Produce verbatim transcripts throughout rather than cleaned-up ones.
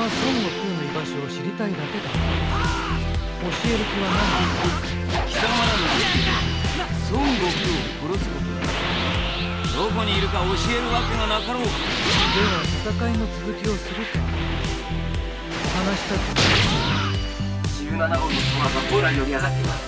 孫悟空の居場所を知りたいだけだ。教える気はない。貴様らの孫悟空を殺すことだ。どこにいるか教えるわけがなかろう。では戦いの続きをするか。話したくない。 じゅうななごうのソワがほら寄り上がっています。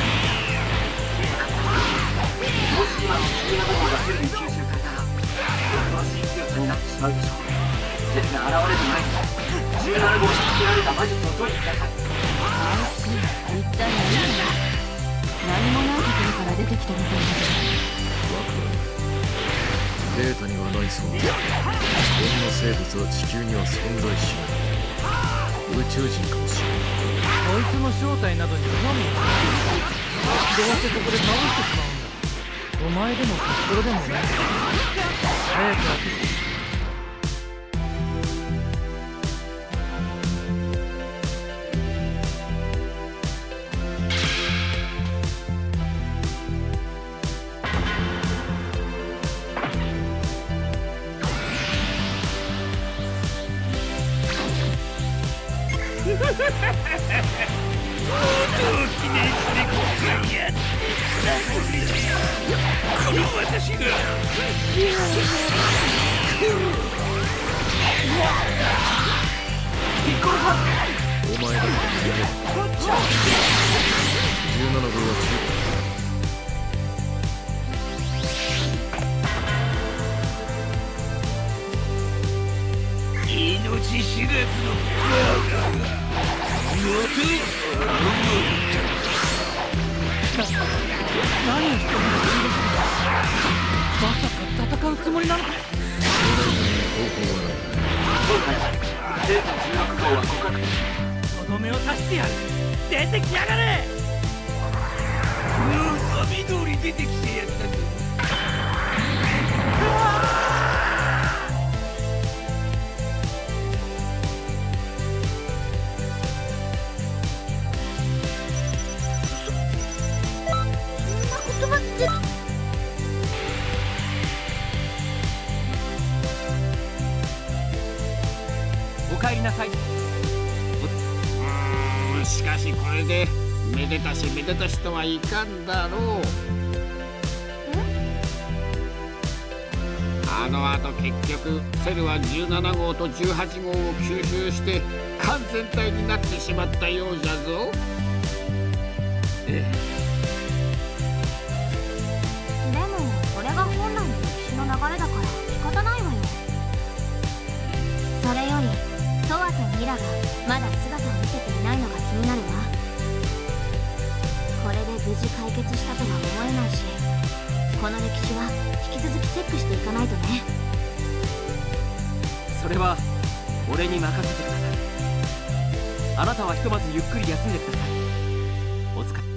もし今のじゅうななごうがすぐに吸収されたら恐ろしい強さになってしまうでしょう。セルが現れる前にじゅうななごうを仕掛けられた魔術を解いてください。 あいつ一体何だ。何もないところから出てきたみたいだけど。 ワクワク。データにはないそうだ。こんな生物は地球には存在しない。宇宙人かもしれない。 こいつの正体などに興味がない。どうせここで倒してしまうんだ。お前でも心でもない。早く開けて。 お前だけで逃げる。じゅうななごうは命知らずのバカが何をしてるんだ。まさか戦うつもりなのか。 今回はデータじゅうろくごうは互角です。 とどめを刺してやる。出てきやがれ。望み通り出てきてやったぞ。 お帰りなさい。 うーん、しかしこれでめでたしめでたしとはいかんだろう。あのあと結局セルはじゅうななごうとじゅうはちごうを吸収して完全体になってしまったようじゃぞ。ええ。 でもそれが本来の歴史の流れだから仕方ないわよ。それよりトワとミラがまだ姿を見せていないのが気になるわ。これで無事解決したとは思えないし、この歴史は引き続きチェックしていかないとね。 それは俺に任せてください。あなたはひとまずゆっくり休んでください。お疲れ。